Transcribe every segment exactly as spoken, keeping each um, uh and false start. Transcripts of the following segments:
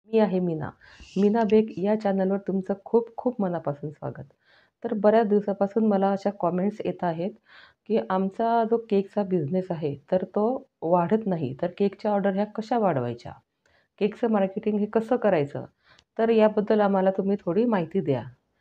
मी आहे मीना. मीना बेक या चॅनलवर तुमचं खूप खूप मनापासून स्वागत. तर बऱ्याच दिवसापासून मला अशा कॉमेंट्स येत आहेत, की आमचा जो केकचा बिझनेस आहे, तर तो वाढत नाही. तर केकच्या ऑर्डर ह्या कशा वाढवायच्या? केकचं मार्केटिंग हे कसं करायचं? तर याबद्दल आम्हाला तुम्ही थोडी माहिती द्या.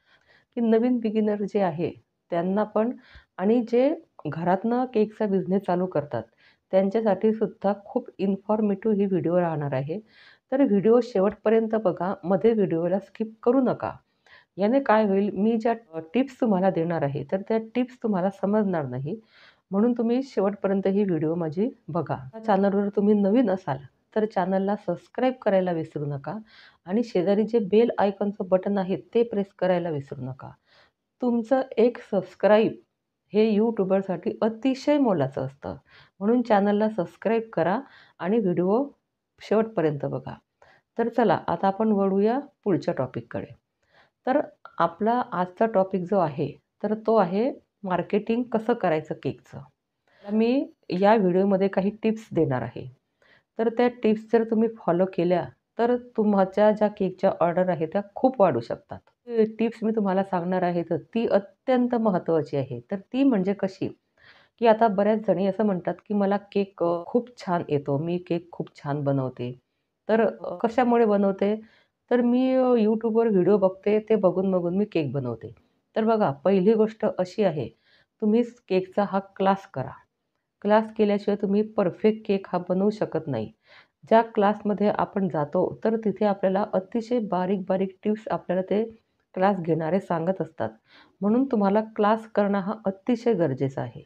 की नवीन बिगिनर जे आहे त्यांना पण आणि जे घरातनं केकचा बिझनेस चालू करतात, त्यांच्यासाठी सुद्धा खूप इन्फॉर्मेटिव्ह ही व्हिडिओ राहणार आहे. तर व्हिडिओ शेवटपर्यंत बघा, मध्ये व्हिडिओला स्किप करू नका. याने काय होईल, मी ज्या टिप्स तुम्हाला देणार आहे, तर त्या टिप्स तुम्हाला समजणार नाही. म्हणून तुम्ही शेवटपर्यंत ही व्हिडिओ माझी बघा. या चॅनलवर तुम्ही नवीन असाल, तर चॅनलला सबस्क्राईब करायला विसरू नका आणि शेजारी जे बेल आयकॉनचं बटन आहे, ते प्रेस करायला विसरू नका. तुमचं एक सबस्क्राईब हे यूट्यूबरसाठी अतिशय मोलाचं असतं. म्हणून चॅनलला सबस्क्राईब करा आणि व्हिडिओ शेवटपर्यंत बघा. तर चला आता आपण वळूया पुढच्या टॉपिककडे. तर आपला आजचा टॉपिक जो आहे, तर तो आहे मार्केटिंग कसं करायचं केकचं. मी या व्हिडिओमध्ये काही टिप्स देणार आहे. तर त्या टिप्स जर तुम्ही फॉलो केल्या, तर तुमच्या ज्या केकच्या ऑर्डर आहेत त्या खूप वाढू शकतात. टिप्स मी तुम्हाला सांगणार आहे, तर ती अत्यंत महत्त्वाची आहे. तर ती म्हणजे कशी? की आता बऱ्याच जणी असं म्हणतात, की मला केक अ, खूप छान येतो. मी केक खूप छान बनवते. तर अ, कशामुळे बनवते? तर मी अ, YouTubeवर व्हिडिओ बघते, ते बघून-बघून मी केक बनवते. तर बघा, पहिली गोष्ट अशी आहे, तुम्ही केकचा हा क्लास करा. क्लास केल्याशिवाय तुम्ही परफेक्ट केक हा बनवू शकत नाही. ज्या क्लासमध्ये आपण जातो, तर तिथे आपल्याला अतिशय बारीक-बारीक टिप्स आपल्याला ते क्लास घेणारे सांगत असतात. म्हणून तुम्हाला क्लास करणं हा अतिशय गरजेचा आहे.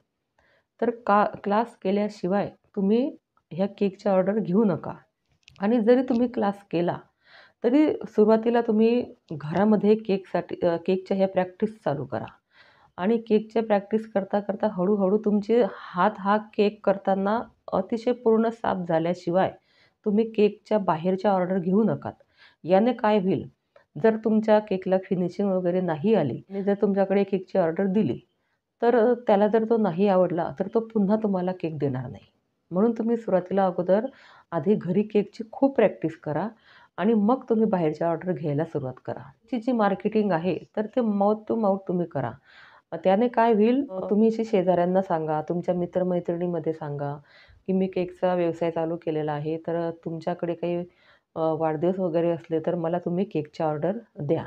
तर का क्लास केल्याशिवाय तुम्ही ह्या केकच्या ऑर्डर घेऊ नका. आणि जरी तुम्ही क्लास केला, तरी सुरुवातीला तुम्ही घरामध्ये केकसाठी अ, केकच्या ह्या प्रॅक्टिस चालू करा. आणि केकच्या प्रॅक्टिस करता-करता हळू-हळू तुमचे हात हा केक करताना अतिशय पूर्ण साफ झाल्याशिवाय तुम्ही केकच्या बाहेरच्या ऑर्डर घेऊ नका. याने काय होईल, जर तुमच्या केकला फिनिशिंग वगैरे नाही आली आणि जर तुमच्याकडे केकची ऑर्डर दिली, तर अ, त्याला जर तो नाही आवडला, तर तो पुन्हा तुम्हाला केक देणार नाही. म्हणून तुम्ही सुरुवातीला अगोदर आधी घरी केकची खूप प्रॅक्टिस करा आणि मग तुम्ही बाहेरच्या ऑर्डर घ्यायला सुरुवात करा. ची जी मार्केटिंग आहे, तर ते माउथ टू माउथ तुम्ही करा. अ, त्याने काय होईल, अ, तुम्ही अशी शेजाऱ्यांना सांगा, तुमच्या मित्र-मैत्रिणीमध्ये सांगा, की मी केकचा व्यवसाय चालू केलेला आहे. तर तुमच्याकडे काही अ, वाढदिवस वगैरे असले, तर मला तुम्ही केकच्या ऑर्डर द्या.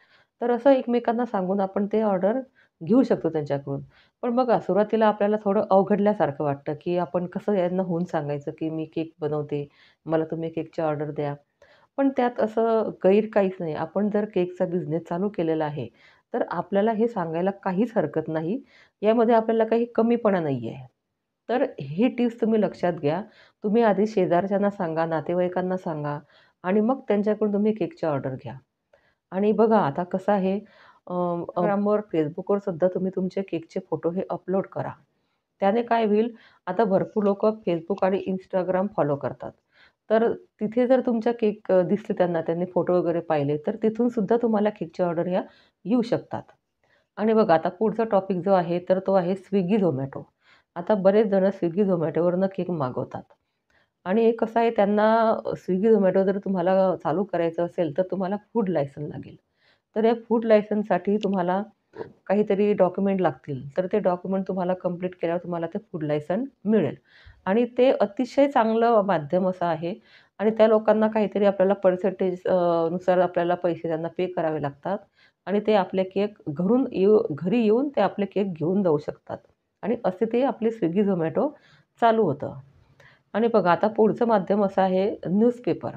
तर असं एकमेकांना सांगून आपण ते ऑर्डर घेऊ शकतो त्यांच्याकडून. पण बघा, सुरुवातीला आपल्याला थोडं अवघडल्यासारखं वाटतं, की आपण कसं यांना होऊन सांगायचं, की मी केक बनवते, मला तुम्ही केकची ऑर्डर द्या. पण त्यात असं गैर काहीच नाही. आपण जर केकचा बिझनेस चालू केलेला आहे, तर आपल्याला हे सांगायला काहीच हरकत नाही. यामध्ये आपल्याला काही कमीपणा नाही आहे. तर ही टिप्स तुम्ही लक्षात घ्या. तुम्ही आधी शेजारच्यांना सांगा, नातेवाईकांना सांगा आणि मग त्यांच्याकडून तुम्ही केकची ऑर्डर घ्या. आणि बघा आता कसं आहे, अ, Instagramवर, Facebookवर सुद्धा तुम्ही तुमचे केकचे फोटो हे अपलोड करा. त्याने काय होईल, आता भरपूर लोकं Facebook आणि Instagram फॉलो करतात. तर तिथे जर तुमच्या केक अ, दिसले त्यांना, त्यांनी फोटो वगैरे पाहिले, तर तिथून सुद्धा तुम्हाला केकच्या ऑर्डर ह्या येऊ शकतात. आणि बघा आता पुढचा टॉपिक जो आहे, तर तो आहे Swiggy, Zomato. आता बरेच जण Swiggy, Zomatoवरनं केक मागवतात. आणि कसं आहे, त्यांना अ, Swiggy, Zomato जर तुम्हाला चालू करायचं असेल, तर तुम्हाला फूड लायसन लागेल. तर या फूड लायसन्ससाठी तुम्हाला काहीतरी डॉक्युमेंट लागतील. तर ते डॉक्युमेंट तुम्हाला कंप्लीट केल्यावर तुम्हाला ते फूड लायसन मिळेल. आणि ते अतिशय चांगलं माध्यम असं आहे आणि त्या लोकांना काहीतरी आपल्याला पर्सेंटेज अ, नुसार आपल्याला पैसे त्यांना पे करावे लागतात आणि ते आपले केक घरून येऊ घरी येऊन ते आपले केक घेऊन जाऊ शकतात. आणि असे ते आपले Swiggy, Zomato चालू होतं. आणि बघा आता पुढचं माध्यम असं आहे न्यूजपेपर.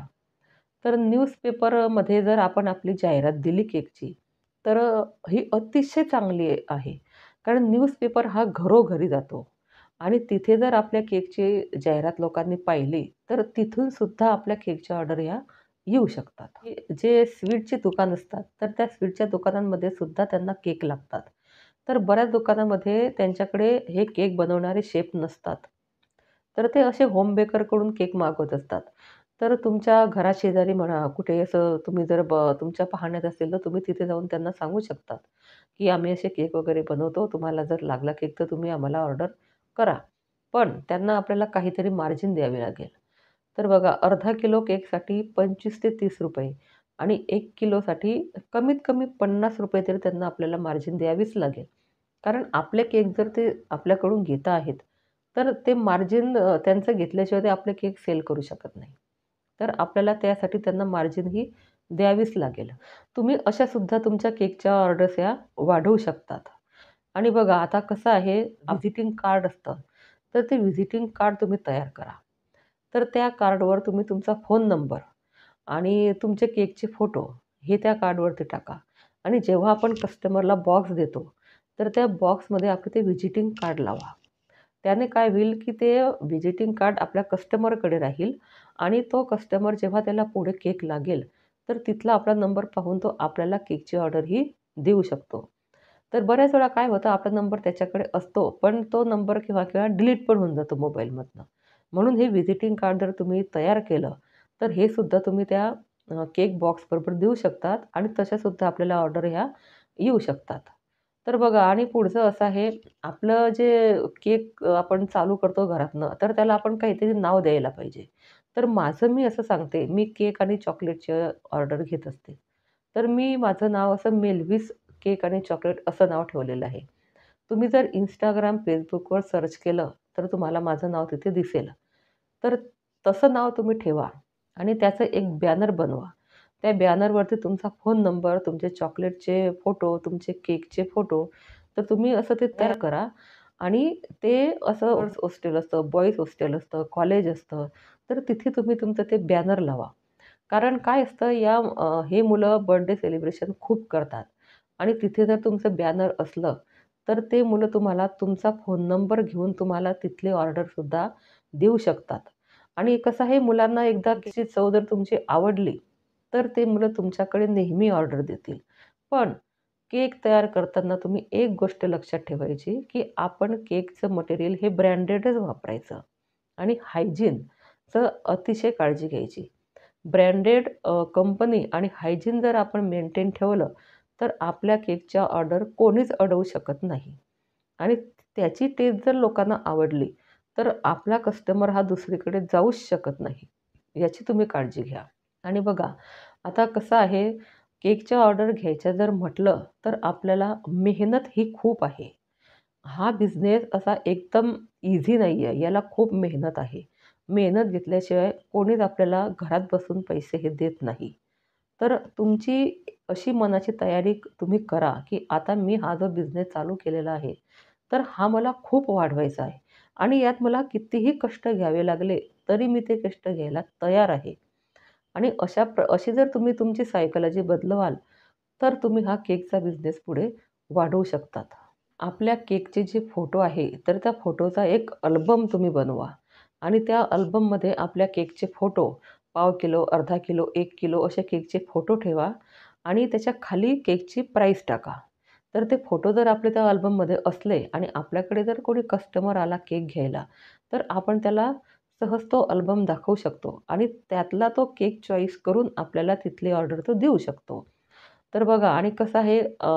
तर न्यूजपेपरमध्ये जर आपण आपली जाहिरात दिली केकची, तर अ, ही अतिशय चांगली आहे. कारण न्यूजपेपर हा घरोघरी जातो आणि तिथे जर आपल्या केकची जाहिरात लोकांनी पाहिली, तर तिथून सुद्धा आपल्या केकच्या ऑर्डर ह्या येऊ शकतात. हे जे स्वीटची दुकान असतात, तर त्या स्वीटच्या दुकानांमध्ये सुद्धा त्यांना केक लागतात. तर बऱ्याच दुकानामध्ये त्यांच्याकडे हे केक बनवणारे शेफ नसतात. तर ते असे होम बेकरकडून केक मागवत असतात. तर तुमच्या घराशेजारी म्हणा, कुठे असं तुम्ही जर ब तुमच्या पाहण्यात असेल, तर तुम्ही तिथे जाऊन त्यांना सांगू शकतात, की आम्ही असे केक वगैरे बनवतो. तुम्हाला जर लागला केक, तर तुम्ही आम्हाला ऑर्डर करा. पण त्यांना आपल्याला काहीतरी मार्जिन द्यावी लागेल. तर बघा अर्धा किलो केकसाठी पंचवीस ते तीस रुपये आणि एक किलोसाठी कमीत कमी पन्नास रुपये तरी त्यांना आपल्याला मार्जिन द्यावीच लागेल. कारण आपले केक जर ते आपल्याकडून घेत आहेत, तर ते मार्जिन अ, त्यांचं घेतल्याशिवाय ते आपले केक सेल करू शकत नाही. तर आपल्याला त्यासाठी त्यांना मार्जिन ही द्यावीच लागेल. तुम्ही अशासुद्धा तुमच्या केकच्या ऑर्डर्स ह्या वाढवू शकतात. आणि बघा आता कसं आहे, व्हिजिटिंग कार्ड असतं, तर ते व्हिजिटिंग कार्ड तुम्ही तयार करा. तर त्या कार्डवर तुम्ही तुमचा फोन नंबर आणि तुमचे केकचे फोटो हे त्या कार्डवरती टाका. आणि जेव्हा आपण कस्टमरला बॉक्स देतो, तर त्या बॉक्समध्ये आपलं ते व्हिजिटिंग कार्ड लावा. त्याने काय होईल, की ते व्हिजिटिंग कार्ड आपल्या कस्टमरकडे राहील आणि तो कस्टमर जेव्हा त्याला पुढे केक लागेल, तर तिथला आपला नंबर पाहून तो आपल्याला केकची ऑर्डर ही देऊ शकतो. तर बऱ्याच वेळा काय होतं, आपला नंबर त्याच्याकडे असतो, पण तो नंबर केव्हा केव्हा डिलीट पण होऊन जातो मोबाईलमधनं. म्हणून हे व्हिजिटिंग कार्ड जर तुम्ही तयार केलं, तर हे सुद्धा तुम्ही त्या अ, केक बॉक्सबरोबर देऊ शकतात आणि तशासुद्धा आपल्याला ऑर्डर ह्या येऊ शकतात. तर बघा आणि पुढचं असं आहे, आपलं जे केक अ, आपण चालू करतो घरातनं, तर त्याला आपण काहीतरी नाव द्यायला पाहिजे. तर माझं मी असं सांगते, मी केक आणि चॉकलेटची ऑर्डर घेत असते. तर मी माझं नाव असं मेल्व्हिस केक आणि चॉकलेट असं नाव ठेवलेलं आहे. तुम्ही जर Instagram, Facebookवर सर्च केलं, तर तुम्हाला माझं नाव तिथे दिसेल. तर तसं नाव तुम्ही ठेवा आणि त्याचं एक बॅनर बनवा. त्या बॅनरवरती तुमचा फोन नंबर, तुमचे चॉकलेटचे फोटो, तुमचे केकचे फोटो, तर तुम्ही असं ते तयार करा आणि ते असं गर्ल्स हॉस्टेल असतं, बॉईज हॉस्टेल असतं, कॉलेज असतं, तर तिथे तुम्ही तुमचं ते बॅनर लावा. कारण काय असतं या अ, हे मुलं बर्थडे सेलिब्रेशन खूप करतात आणि तिथे जर तुमचं बॅनर असलं, तर ते मुलं तुम्हाला तुमचा फोन नंबर घेऊन तुम्हाला तिथली ऑर्डरसुद्धा देऊ शकतात. आणि कसं आहे मुलांना एकदा त्याची चव जर तुमची आवडली, तर ते मुलं तुमच्याकडे नेहमी ऑर्डर देतील. पण केक तयार करताना तुम्ही एक गोष्ट लक्षात ठेवायची, की आपण केकचं मटेरियल हे ब्रँडेडच वापरायचं आणि हायजीनचं अतिशय काळजी घ्यायची. ब्रँडेड कंपनी आणि हायजीन जर आपण मेंटेन ठेवलं, तर आपल्या केकच्या ऑर्डर कोणीच अडवू शकत नाही. आणि त्याची टेस्ट जर लोकांना आवडली, तर आपला कस्टमर हा दुसरीकडे जाऊच शकत नाही. याची तुम्ही काळजी घ्या. आणि बघा, आता कसं आहे, केकच्या ऑर्डर घ्यायच्या जर म्हटलं, तर आपल्याला मेहनत ही खूप आहे. हा बिझनेस असा एकदम ईझी नाही आहे. याला खूप मेहनत आहे. मेहनत घेतल्याशिवाय कोणीच आपल्याला घरात बसून पैसे हे देत नाही. तर तुमची अशी मनाची तयारी तुम्ही करा, की आता मी हा जो बिझनेस चालू केलेला आहे, तर हा मला खूप वाढवायचा आहे आणि यात मला कितीही कष्ट घ्यावे लागले, तरी मी ते कष्ट घ्यायला तयार आहे. आणि अशा प्र अशी जर तुम्ही तुमची सायकॉलॉजी बदलवाल, तर तुम्ही हा केकचा बिझनेस पुढे वाढवू शकतात. आपल्या केकचे जे फोटो आहे, तर त्या फोटोचा एक अल्बम तुम्ही बनवा आणि त्या अल्बममध्ये आपल्या केकचे फोटो पाव किलो, अर्धा किलो, एक किलो असे केकचे फोटो ठेवा आणि त्याच्या खाली केकची प्राईस टाका. तर ते फोटो जर आपले त्या अल्बममध्ये असले आणि आपल्याकडे जर कोणी कस्टमर आला केक घ्यायला, तर आपण त्याला सहज तो अल्बम दाखवू शकतो आणि त्यातला तो केक चॉईस करून आपल्याला तिथली ऑर्डर तो देऊ शकतो. तर बघा आणि कसं आहे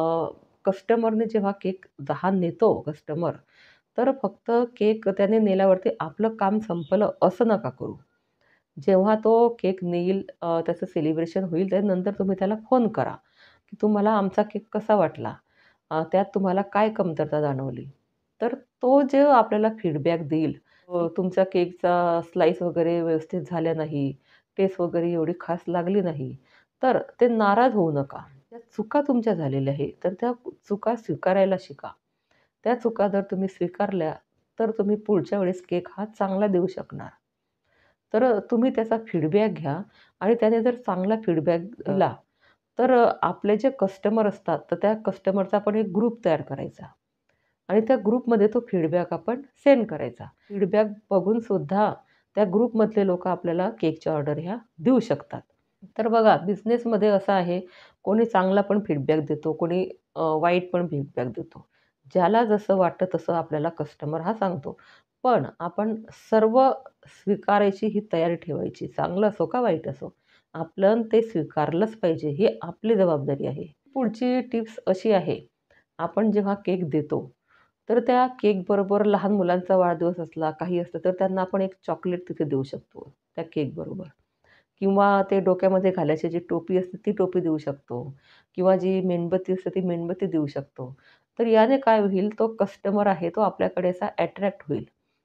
कस्टमरने जेव्हा केक हा नेतो कस्टमर, तर फक्त केक त्याने नेल्यावरती आपलं काम संपलं असं नका करू. जेव्हा तो केक नेईल अ, त्याचं सेलिब्रेशन होईल त्यानंतर तुम्ही त्याला फोन करा, की तुम्हाला आमचा केक कसा वाटला? अ, त्यात तुम्हाला काय कमतरता जाणवली? तर तो जे आपल्याला फीडबॅक देईल, अ, तुमच्या केकचा स्लाईस वगैरे व्यवस्थित झाल्या नाही, टेस्ट वगैरे एवढी खास लागली नाही, तर ते नाराज होऊ नका. त्या चुका तुमच्या झालेल्या आहे, तर त्या चुका स्वीकारायला शिका. त्या चुका जर तुम्ही स्वीकारल्या, तर तुम्ही पुढच्या वेळेस केक हा चांगला देऊ शकणार. तर अ, तुम्ही त्याचा फीडबॅक घ्या आणि त्याने जर चांगला फीडबॅक दिला, तर अ, आपले जे कस्टमर असतात, तर त्या कस्टमरचा आपण एक ग्रुप तयार करायचा आणि त्या ग्रुपमध्ये तो फीडबॅक आपण सेंड करायचा. फीडबॅक बघून सुद्धा त्या ग्रुपमधले लोकं आपल्याला केकच्या ऑर्डर ह्या देऊ शकतात. तर बघा बिझनेसमध्ये असं आहे, कोणी चांगला पण फीडबॅक देतो, कोणी अ, वाईट पण फीडबॅक देतो. ज्याला जसं वाटतं तसं आपल्याला कस्टमर हा सांगतो. पण आपण सर्व स्वीकारायची ही तयारी ठेवायची. चांगलं असो का वाईट असो, आपलं ते स्वीकारलंच पाहिजे, ही आपली जबाबदारी आहे. पुढची टिप्स अशी आहे, आपण जेव्हा केक देतो, तर त्या केकबरोबर लहान मुलांचा वाढदिवस असला, काही असलं, तर त्यांना आपण एक चॉकलेट तिथे देऊ शकतो. त्या केकबरोबर. किंवा ते डोक्यामध्ये घालायची जी टोपी असते ती टोपी देऊ शकतो किंवा जी मेणबत्ती असते ती मेणबत्ती देऊ शकतो. तर याने काय होईल, तो कस्टमर आहे तो आपल्याकडे असा अट्रॅक्ट होईल.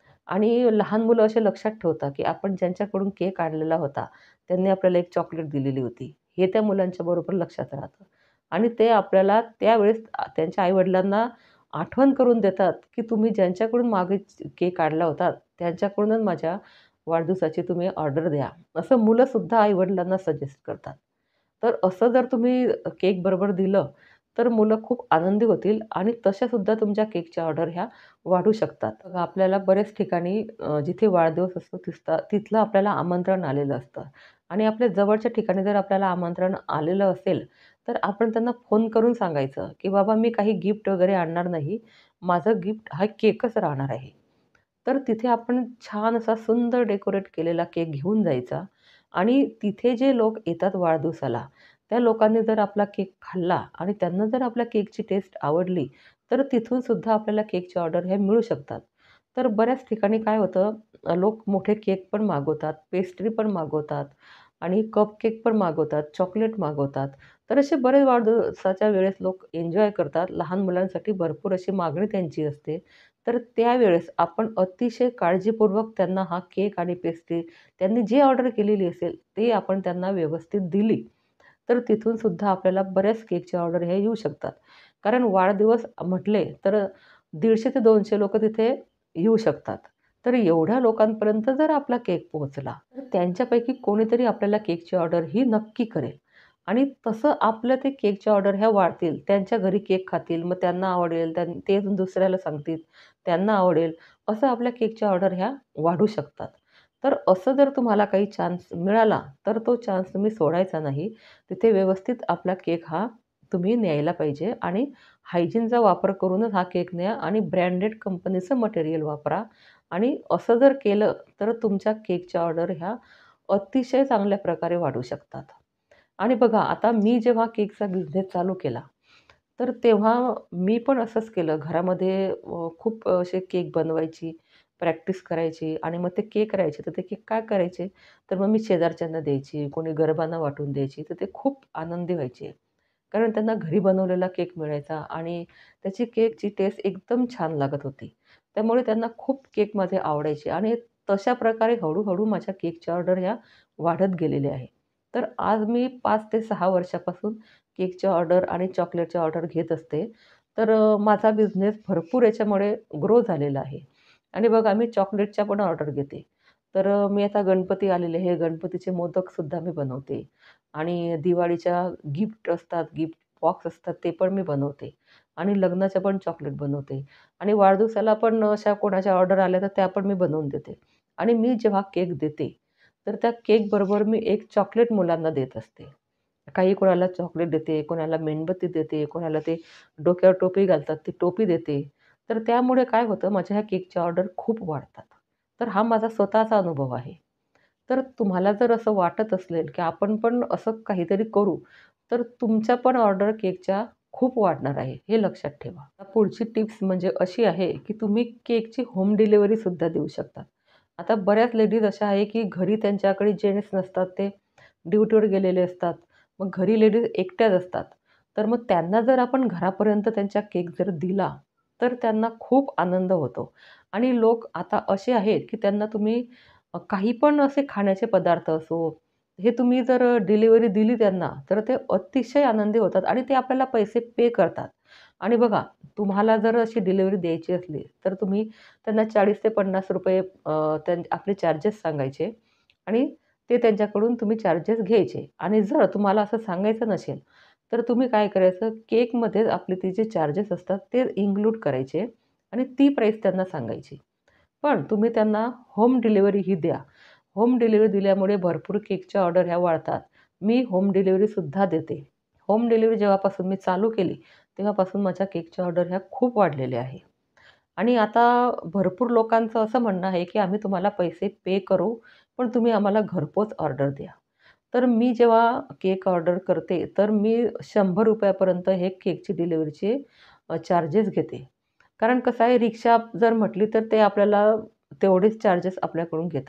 आणि लहान मुलं असे लक्षात ठेवतात, की आपण ज्यांच्याकडून केक आणलेला होता, त्यांनी आपल्याला एक चॉकलेट दिलेली होती. हे त्या मुलांच्या बरोबर लक्षात राहतं. आणि ते आपल्याला त्यावेळेस अ, त्यांच्या आई-वडिलांना आठवण करून देतात, की तुम्ही ज्यांच्याकडून मागे केक आणला होता, त्यांच्याकडूनच माझ्या वाढदिवसाची तुम्ही ऑर्डर द्या. असं मुलंसुद्धा आई-वडिलांना सजेस्ट करतात. तर असं जर तुम्ही केक बरोबर दिलं, तर मुलं खूप आनंदी होतील आणि तशासुद्धा तुमच्या केकच्या ऑर्डर ह्या वाढू शकतात. बघा आपल्याला बऱ्याच ठिकाणी अ, जिथे वाढदिवस असतो तिथं तिथलं आपल्याला आमंत्रण आलेलं असतं आणि आपल्या जवळच्या ठिकाणी जर आपल्याला आमंत्रण आलेलं असेल, तर आपण त्यांना फोन करून सांगायचं, की "बाबा मी काही गिफ्ट वगैरे आणणार नाही. माझं गिफ्ट हा केकच राहणार आहे." तर तिथे आपण छान असा सुंदर डेकोरेट केलेला केक घेऊन जायचा आणि तिथे जे लोक येतात वाढदिवसाला, त्या लोकांनी जर आपला केक खाल्ला आणि त्यांना जर आपल्या केकची टेस्ट आवडली, तर तिथून सुद्धा आपल्याला केकची ऑर्डर ह्या मिळू शकतात. तर बऱ्याच ठिकाणी काय होतं, अ, लोक मोठे केक पण मागवतात, पेस्ट्री पण मागवतात आणि कपकेक पण मागवतात, चॉकलेट मागवतात. तर असे बरेच वाढदिवसाच्या वेळेस लोक एन्जॉय करतात. लहान मुलांसाठी भरपूर अशी मागणी त्यांची असते. तर त्यावेळेस आपण अतिशय काळजीपूर्वक त्यांना हा केक आणि पेस्ट्री त्यांनी जी ऑर्डर केलेली असेल, ते आपण त्यांना व्यवस्थित दिली, तर तिथून सुद्धा आपल्याला बऱ्याच केकच्या ऑर्डर ह्या येऊ शकतात. कारण वाढदिवस म्हटले तर दीडशे ते दोनशे लोकं तिथे येऊ शकतात. तर एवढ्या लोकांपर्यंत जर आपला केक पोहोचला, तर त्यांच्यापैकी कोणीतरी आपल्याला केकची ऑर्डर ही नक्की करेल. आणि तसं आपलं ते केकच्या ऑर्डर ह्या वाढतील. त्यांच्या घरी केक खातील, मग त्यांना आवडेल, त्यां ते अजून दुसऱ्याला सांगतील, त्यांना आवडेल. असं आपल्या केकच्या ऑर्डर ह्या वाढू शकतात. तर असं जर तुम्हाला काही चान्स मिळाला, तर तो चान्स तुम्ही सोडायचा नाही. तिथे व्यवस्थित आपला केक हा तुम्ही न्यायला पाहिजे आणि हायजीनचा वापर करूनच हा केक न्या आणि ब्रँडेड कंपनीचं मटेरियल वापरा आणि असं जर केलं, तर तुमच्या केकच्या ऑर्डर ह्या अतिशय चांगल्या प्रकारे वाढू शकतात. आणि बघा आता मी जेव्हा केकचा बिझनेस चालू केला, तर तेव्हा मी पण असंच केलं. घरामध्ये अ, खूप असे केक बनवायची, प्रॅक्टिस करायची आणि मग ते केक राहायचे. तर ते केक काय करायचे, तर मग मी शेजारच्यांना द्यायची, कोणी गरिबांना वाटून द्यायची. तर ते खूप आनंदी व्हायचे. कारण त्यांना घरी बनवलेला केक मिळायचा आणि त्याची केकची टेस्ट एकदम छान लागत होती. त्यामुळे त्यांना खूप केक माझे आवडायचे आणि तशा प्रकारे हळू माझ्या केकच्या ऑर्डर ह्या वाढत गेलेल्या आहे. तर आज मी पाच ते सहा वर्षापासून केकच्या ऑर्डर आणि चॉकलेटच्या ऑर्डर घेत असते. तर अ, माझा बिझनेस भरपूर याच्यामुळे ग्रो झालेला आहे. आणि बघा मी चॉकलेटच्या पण ऑर्डर घेते. तर अ, मी आता गणपती आलेले आहे. गणपतीचे मोदकसुद्धा मी बनवते आणि दिवाळीच्या गिफ्ट असतात, गिफ्ट बॉक्स असतात ते पण मी बनवते आणि लग्नाच्या पण चॉकलेट बनवते आणि वाढदिवसाला पण अशा कोणाच्या ऑर्डर आल्या तर त्या पण मी बनवून देते. आणि मी जेव्हा केक देते, तर त्या केकबरोबर मी एक चॉकलेट मुलांना देत असते. काही कोणाला चॉकलेट देते, कोणाला मेणबत्ती देते, कोणाला ते डोक्यावर टोपी घालतात ती टोपी देते. तर त्यामुळे काय होतं माझ्या ह्या केकच्या ऑर्डर खूप वाढतात. तर हा माझा स्वतःचा अनुभव आहे. तर तुम्हाला जर असं वाटत असेल, की आपण पण असं काहीतरी करू, तर तुमच्या पण ऑर्डर केकच्या खूप वाढणार आहे, हे लक्षात ठेवा. आता पुढची टिप्स म्हणजे अशी आहे, की तुम्ही केकची होम डिलिव्हरीसुद्धा देऊ शकता. आता बऱ्याच लेडीज अशा आहे, की घरी त्यांच्याकडे जेन्ट्स नसतात, ते ड्युटीवर गेलेले असतात. मग घरी लेडीज एकट्याच असतात. तर मग त्यांना जर आपण घरापर्यंत त्यांच्या केक जर दिला, तर त्यांना खूप आनंद होतो. आणि लोक आता असे आहेत, की त्यांना तुम्ही अ, काही पण असे खाण्याचे पदार्थ असो, हे तुम्ही जर अ, डिलिव्हरी दिली त्यांना, तर ते अतिशय आनंदी होतात आणि ते आपल्याला पैसे पे करतात. आणि बघा, तुम्हाला जर अशी डिलिव्हरी द्यायची असली, तर तुम्ही त्यांना ₹चाळीस ते पन्नास रुपये अ, त्यां आपले चार्जेस सांगायचे आणि ते त्यांच्याकडून तुम्ही चार्जेस घ्यायचे आणि जर तुम्हाला असं सांगायचं नसेल, तर तुम्ही काय करायचं, केकमध्येच आपले ते जे चार्जेस असतात, ते इन्क्लूड करायचे आणि ती प्राईस त्यांना सांगायची. पण तुम्ही त्यांना होम डिलिव्हरी ही द्या. होम डिलिव्हरी दिल्यामुळे भरपूर केकच्या ऑर्डर ह्या वाढतात. मी होम डिलिव्हरीसुद्धा देते. होम डिलिव्हरी जेव्हापासून मी चालू केली, तेव्हापासून माझ्या केकच्या ऑर्डर ह्या खूप वाढलेल्या आहे. आणि आता भरपूर लोकांचं असं म्हणणं आहे, की आम्ही तुम्हाला पैसे पे करू, पण तुम्ही आम्हाला घरपोच ऑर्डर द्या. तर मी जेव्हा केक ऑर्डर करते, तर मी ₹शंभर रुपये पर्यंत हे केकची डिलिव्हरीचे चार्जेस घेते. कारण कसं आहे, रिक्षा जर म्हटली तर ते आपल्याला तेवढेच चार्जेस आपल्याकडून घेतात.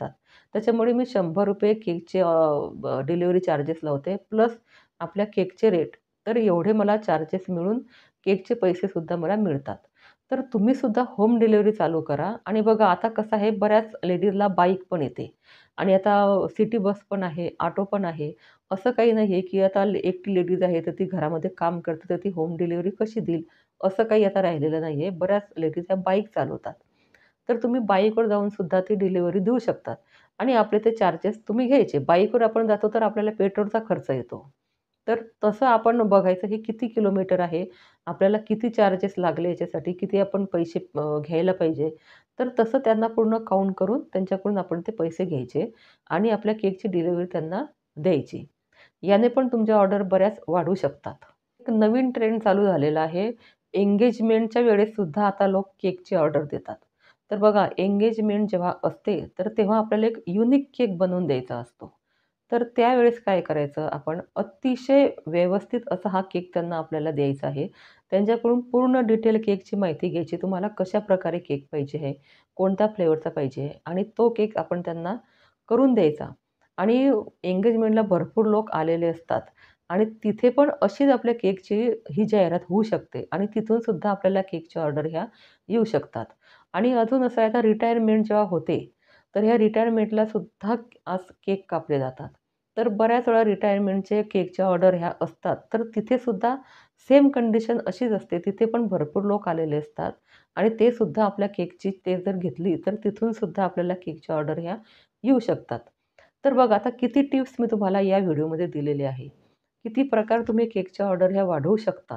त्याच्यामुळे मी शंभर रुपये केकचे अ, ब डिलिव्हरी चार्जेस लावते प्लस आपल्या केकचे रेट. तर एवढे मला चार्जेस मिळून केकचे पैसेसुद्धा मला मिळतात. तर तुम्हीसुद्धा होम डिलिव्हरी चालू करा आणि बघा आता कसं आहे बऱ्याच लेडीजला बाईक पण येते आणि आता सिटी बस पण आहे, ऑटो पण आहे. असं काही नाही आहे, की आता ले- एकटी लेडीज आहे तर ती घरामध्ये काम करते तर ती होम डिलिव्हरी कशी देईल? असं काही आता राहिलेलं नाही आहे. बऱ्याच लेडीज ह्या बाईक चालवतात. तर तुम्ही बाईकवर जाऊन सुद्धा ती डिलिव्हरी देऊ शकतात आणि आपले ते चार्जेस तुम्ही घ्यायचे. बाईकवर आपण जातो तर आपल्याला पेट्रोलचा खर्च येतो. तर तसं आपण बघायचं की किती किलोमीटर आहे, आपल्याला किती चार्जेस लागले याच्यासाठी, किती आपण पैसे अ, घ्यायला पाहिजे. तर तसं त्यांना पूर्ण काउंट करून त्यांच्याकडून आपण ते पैसे घ्यायचे आणि आपल्या केकची डिलिव्हरी त्यांना द्यायची. याने पण तुमच्या ऑर्डर बऱ्याच वाढू शकतात. एक नवीन ट्रेंड चालू झालेला आहे. एंगेजमेंटच्या वेळेससुद्धा आता लोक केकची ऑर्डर देतात. तर बघा एंगेजमेंट जेव्हा असते, तर तेव्हा आपल्याला एक युनिक केक बनवून द्यायचा असतो. तर त्यावेळेस काय करायचं आपण अतिशय व्यवस्थित असा हा केक त्यांना आपल्याला द्यायचा आहे. त्यांच्याकडून पूर्ण डिटेल केकची माहिती घ्यायची. तुम्हाला कशाप्रकारे केक पाहिजे आहे, कोणत्या फ्लेवरचा पाहिजे आहे आणि तो केक आपण त्यांना करून द्यायचा. आणि एंगेजमेंटला भरपूर लोक आलेले असतात आणि तिथे पण अशीच आपल्या केकची ही जाहिरात होऊ शकते आणि तिथून सुद्धा आपल्याला केकच्या ऑर्डर ह्या येऊ शकतात. आणि अजून असं आहे आता रिटायरमेंट जेव्हा होते, तर ह्या रिटायरमेंटला सुद्धा आज केक कापले जातात. तर बऱ्याच वेळा रिटायरमेंटचे केकच्या ऑर्डर ह्या असतात. तर तिथे सुद्धा सेम कंडिशन अशीच असते. तिथे पण भरपूर लोक आलेले असतात आणि ते सुद्धा आपल्या केकची ते जर घेतली, तर तिथून सुद्धा आपल्याला केकच्या ऑर्डर ह्या येऊ शकतात. तर बघा आता किती टिप्स मी तुम्हाला या व्हिडिओमध्ये दिलेले आहे. किती प्रकार तुम्ही केकच्या ऑर्डर ह्या वाढवू शकतात.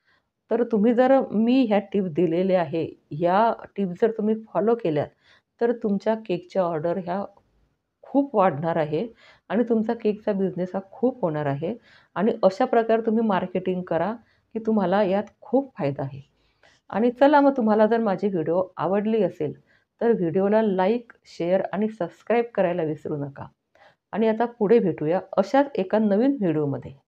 तर तुम्ही जर मी ह्या टिप्स दिलेल्या आहे, या टिप्स जर तुम्ही फॉलो केल्यात, तर तुमच्या केकच्या ऑर्डर ह्या खूप वाढणार आहे आणि तुमचा केकचा बिझनेस हा खूप होणार आहे आणि अशा प्रकारे तुम्ही मार्केटिंग करा, की तुम्हाला यात खूप फायदा आहे. आणि चला मग तुम्हाला जर माझी व्हिडिओ आवडली असेल, तर व्हिडिओला लाईक, शेअर आणि सबस्क्राईब करायला विसरू नका. आणि आता पुढे भेटूया अशाच एका नवीन व्हिडिओमध्ये.